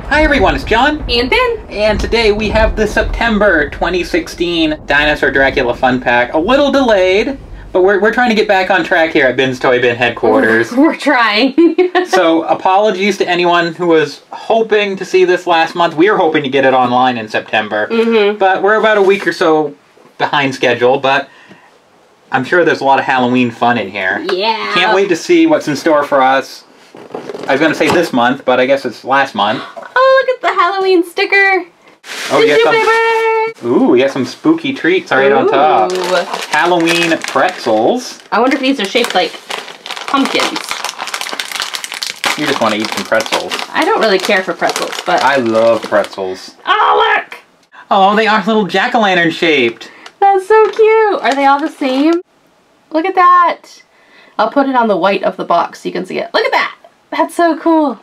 Hi everyone, it's John. And Ben. And today we have the September 2016 Dinosaur Dracula Fun Pack. A little delayed, but we're trying to get back on track here at Ben's Toy Bin headquarters. We're trying. So apologies to anyone who was hoping to see this last month. We were hoping to get it online in September. But we're about a week or so behind schedule, but I'm sure there's a lot of Halloween fun in here. Yeah. Can't wait to see what's in store for us. I was going to say this month, but I guess it's last month. Oh, look at the Halloween sticker. Oh, we got some spooky treats right on top. Halloween pretzels. I wonder if these are shaped like pumpkins. You just want to eat some pretzels. I don't really care for pretzels, but... I love pretzels. Oh, look! Oh, they are little jack-o'-lantern shaped. That's so cute. Are they all the same? Look at that. I'll put it on the white of the box so you can see it. Look at that. That's so cool.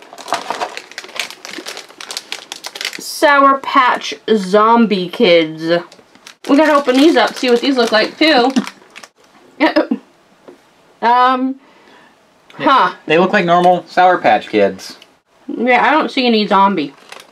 Sour Patch Zombie Kids. We gotta open these up, see what these look like too. They look like normal Sour Patch Kids. Yeah, I don't see any zombie.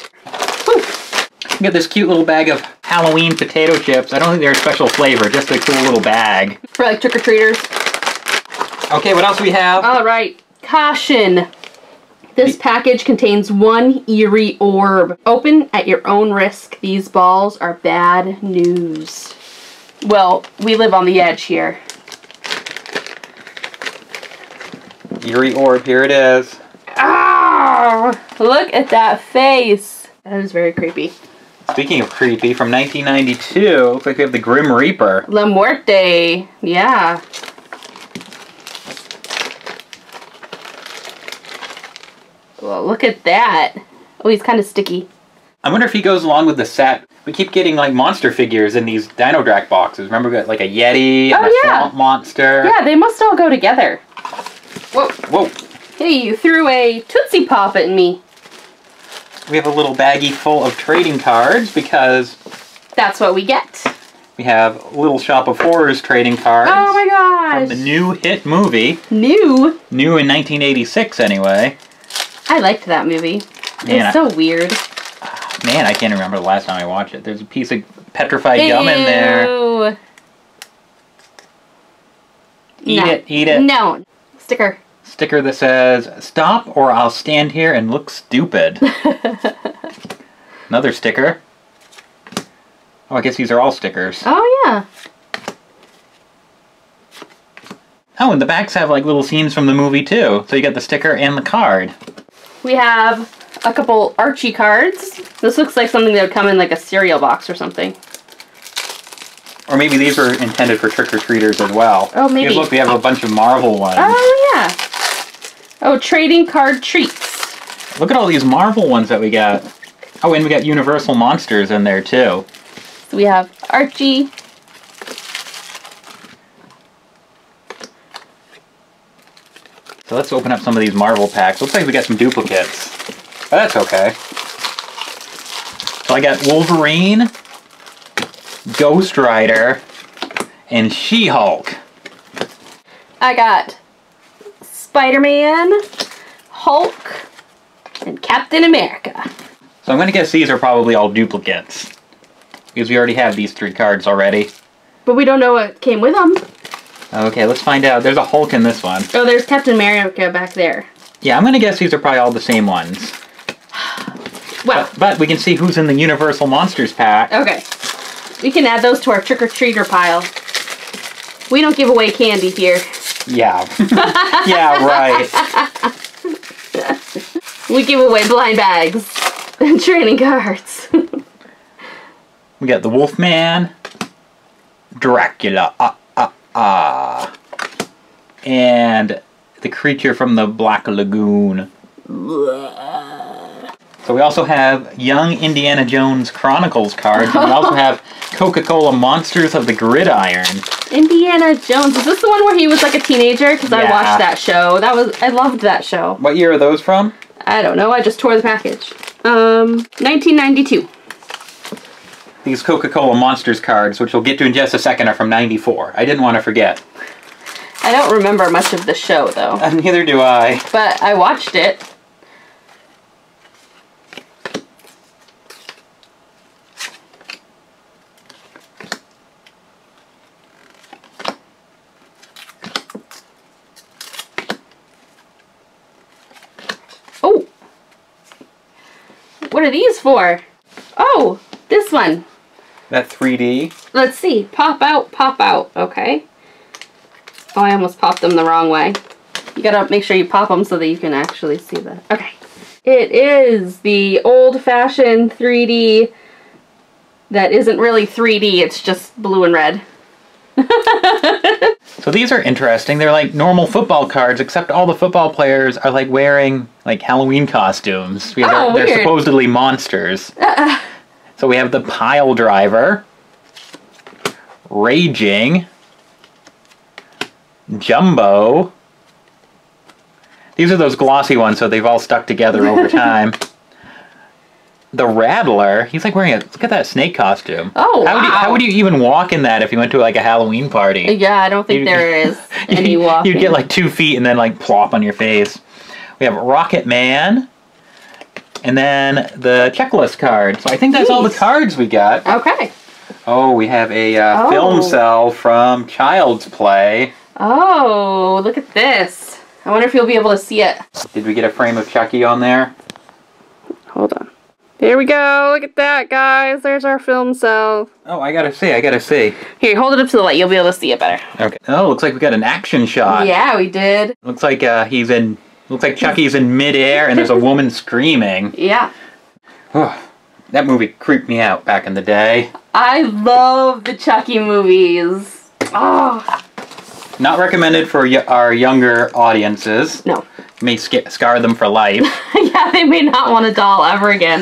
We got this cute little bag of Halloween potato chips. I don't think they're a special flavor, just a cool little bag. For like trick-or-treaters. Okay, what else we have? Alright, caution. This package contains one eerie orb. Open at your own risk. These balls are bad news. Well, we live on the edge here. Eerie orb, here it is. Ah! Look at that face. That is very creepy. Speaking of creepy, from 1992, looks like we have the Grim Reaper. La Muerte. Yeah. Well, look at that. Oh, he's kind of sticky. I wonder if he goes along with the set. We keep getting like monster figures in these Dino Drac boxes. Remember we got like a Yeti and a Swamp Monster? Yeah, they must all go together. Whoa. Whoa. Hey, you threw a Tootsie Pop at me. We have a little baggie full of trading cards because... That's what we get. We have Little Shop of Horrors trading cards. Oh my gosh. From the new hit movie. New? New in 1986 anyway. I liked that movie. Man, it's so weird. Man, I can't remember the last time I watched it. There's a piece of petrified gum in there. Eat it. No. Sticker. Sticker that says, "Stop or I'll stand here and look stupid." Another sticker. Oh, I guess these are all stickers. Oh, yeah. Oh, and the backs have like little scenes from the movie too. So you got the sticker and the card. We have a couple Archie cards. This looks like something that would come in like a cereal box or something. Or maybe these were intended for trick-or-treaters as well. Oh, maybe. Because look, we have a bunch of Marvel ones. Oh, yeah. Oh, trading card treats. Look at all these Marvel ones that we got. Oh, and we got Universal Monsters in there too. So we have Archie. So let's open up some of these Marvel packs. Looks like we got some duplicates. But that's okay. So I got Wolverine, Ghost Rider, and She-Hulk. I got Spider-Man, Hulk, and Captain America. So I'm going to guess these are probably all duplicates. Because we already have these 3 cards already. But we don't know what came with them. Okay, let's find out. There's a Hulk in this one. Oh, there's Captain America back there. Yeah, I'm going to guess these are probably all the same ones. Well. But we can see who's in the Universal Monsters pack. Okay. We can add those to our trick-or-treater pile. We don't give away candy here. Yeah. Yeah, right. We give away blind bags and trading cards. We got the Wolfman, Dracula, and the creature from the Black Lagoon. So we also have Young Indiana Jones Chronicles cards, and we also have Coca-Cola Monsters of the Gridiron. Indiana Jones. Is this the one where he was like a teenager? Because I watched that show. I loved that show. What year are those from? I don't know. I just tore the package. 1992. These Coca-Cola Monsters cards, which we'll get to in just a second, are from '94. I didn't want to forget. I don't remember much of the show, though. Neither do I. But I watched it. What are these for? Oh, this one. That 3D. Let's see. Pop out, pop out. Okay. Oh, I almost popped them the wrong way. You gotta make sure you pop them so that you can actually see the... Okay. It is the old-fashioned 3D that isn't really 3D. It's just blue and red. So these are interesting. They're like normal football cards, except all the football players are like wearing like Halloween costumes. Because they're supposedly monsters. So we have the Pile Driver, Raging, Jumbo. These are those glossy ones, so they've all stuck together over time. The Rattler, he's like wearing a, look at that snake costume. Oh, wow. How would you even walk in that if you went to like a Halloween party? Yeah, I don't think there is any walking. You'd get like 2 feet and then like plop on your face. We have Rocket Man. And then the checklist card. So I think that's all the cards we got. Okay. Oh, we have a film cell from Child's Play. Oh, look at this. I wonder if you'll be able to see it. Did we get a frame of Chucky on there? Hold on. Here we go. Look at that, guys. There's our film cell. Oh, I gotta see. Here, hold it up to the light. You'll be able to see it better. Okay. Oh, looks like we got an action shot. Yeah, we did. Looks like looks like Chucky's in midair and there's a woman screaming. Yeah. That movie creeped me out back in the day. I love the Chucky movies. Oh. Not recommended for our younger audiences. No. May scar them for life. Yeah, they may not want a doll ever again.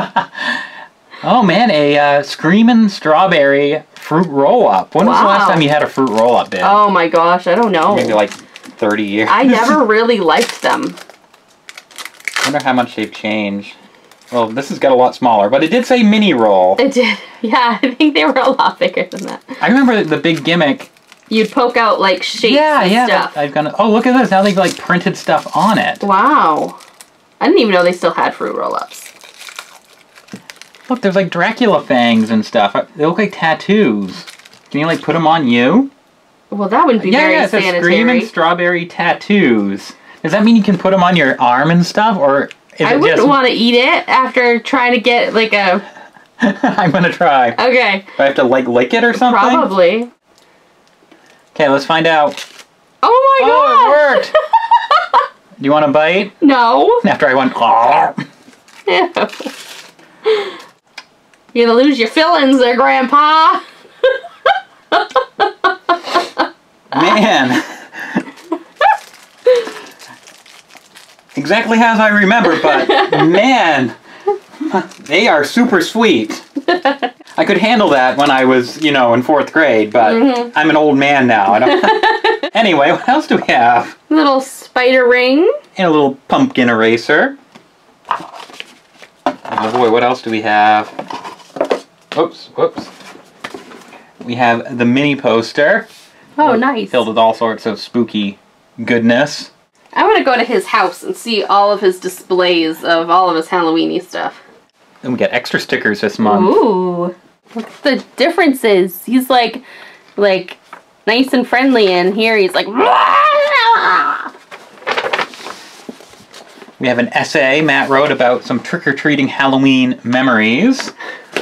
Oh man, a Screamin' Strawberry fruit roll-up. When was the last time you had a fruit roll-up, Ben? Oh my gosh, I don't know. Maybe like 30 years. I never really liked them. I wonder how much they've changed. Well, this has got a lot smaller, but it did say mini roll. It did. Yeah, I think they were a lot bigger than that. I remember the big gimmick. You'd poke out like shapes and stuff. I've got. Oh, look at this! Now they've like printed stuff on it. Wow, I didn't even know they still had fruit roll-ups. Look, there's like Dracula fangs and stuff. They look like tattoos. Can you like put them on you? Well, that would be very sanitary. Yeah, it says Screamin' Strawberry tattoos. Does that mean you can put them on your arm and stuff, or is I wouldn't want to eat it after trying to get like a. I'm gonna try. Okay. Do I have to like lick it or something? Probably. Okay, let's find out. Oh my god! Oh, it worked! Do you want a bite? No. After I went, oh. You're gonna lose your fillings there, Grandpa. Man. Exactly as I remember, but man, they are super sweet. I could handle that when I was, in 4th grade, but I'm an old man now. Anyway, what else do we have? A little spider ring. And a little pumpkin eraser. Oh boy, what else do we have? Whoops. We have the mini poster. Oh, nice. Filled with all sorts of spooky goodness. I want to go to his house and see all of his displays of all of his Halloween-y stuff. And we got extra stickers this month. Ooh. Look at the differences. He's like nice and friendly, and here he's like... We have an essay Matt wrote about some trick-or-treating Halloween memories.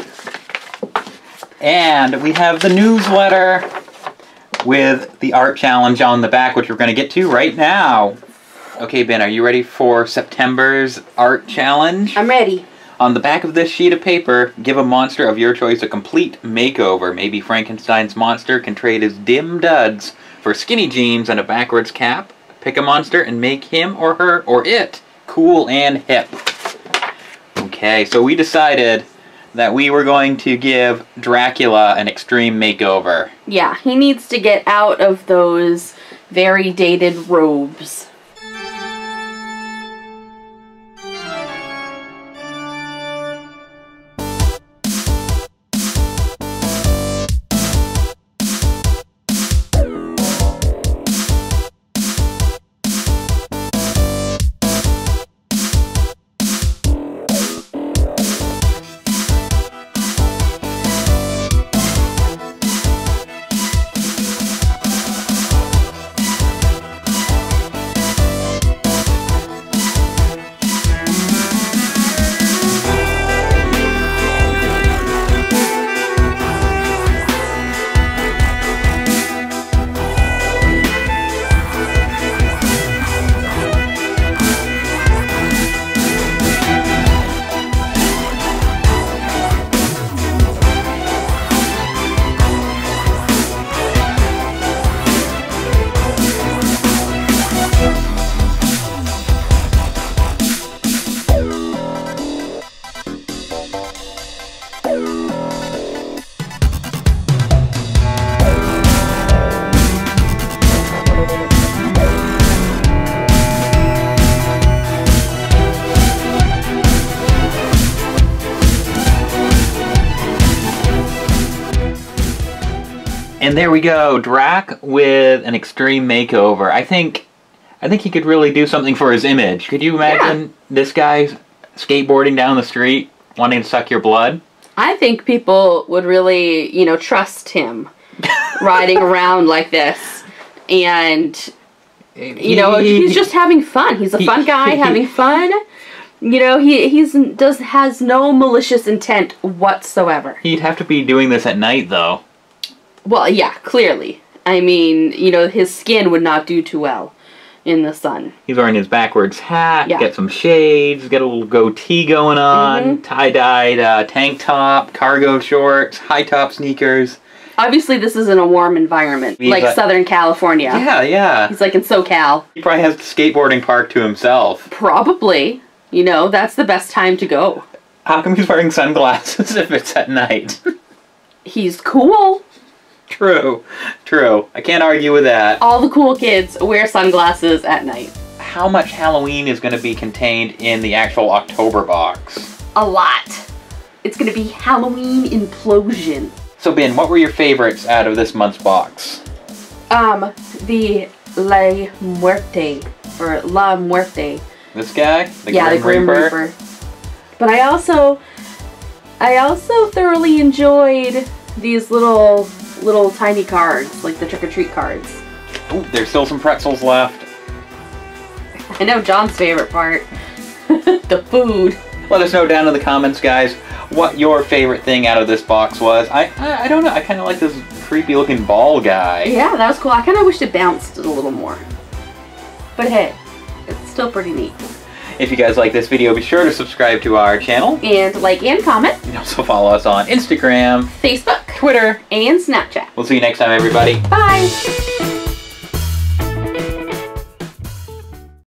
And we have the newsletter with the art challenge on the back, which we're going to get to right now. Okay, Ben, are you ready for September's art challenge? I'm ready. On the back of this sheet of paper, give a monster of your choice a complete makeover. Maybe Frankenstein's monster can trade his dim duds for skinny jeans and a backwards cap. Pick a monster and make him or her or it cool and hip. Okay, so we decided that we were going to give Dracula an extreme makeover. Yeah, he needs to get out of those very dated robes. And there we go, Drac with an extreme makeover. I think he could really do something for his image. Could you imagine this guy skateboarding down the street, wanting to suck your blood? I think people would really, you know, trust him riding around like this. And, you know, he's just having fun. He's a fun guy having fun. You know, he has no malicious intent whatsoever. He'd have to be doing this at night, though. Well, yeah, clearly. I mean, you know, his skin would not do too well in the sun. He's wearing his backwards hat, Yeah. get some shades, get a little goatee going on, tie-dyed tank top, cargo shorts, high-top sneakers. Obviously, this is in a warm environment, like Southern California. Yeah, yeah. He's like in SoCal. He probably has the skateboarding park to himself. Probably. You know, that's the best time to go. How come he's wearing sunglasses if it's at night? He's cool. True, true. I can't argue with that. All the cool kids wear sunglasses at night. How much Halloween is going to be contained in the actual October box? A lot. It's going to be Halloween implosion. So, Ben, what were your favorites out of this month's box? The La Muerte, or La Muerte. This guy? The Grim Reaper. But I also thoroughly enjoyed these little tiny cards, like the trick-or-treat cards. Ooh, there's still some pretzels left. I know John's favorite part. The food. Let us know down in the comments, guys, what your favorite thing out of this box was. I don't know. I kind of like this creepy-looking ball guy. Yeah, that was cool. I kind of wished it bounced a little more. But hey, it's still pretty neat. If you guys like this video, be sure to subscribe to our channel. And like and comment. You can also follow us on Instagram, Facebook, Twitter, and Snapchat. We'll see you next time, everybody. Bye!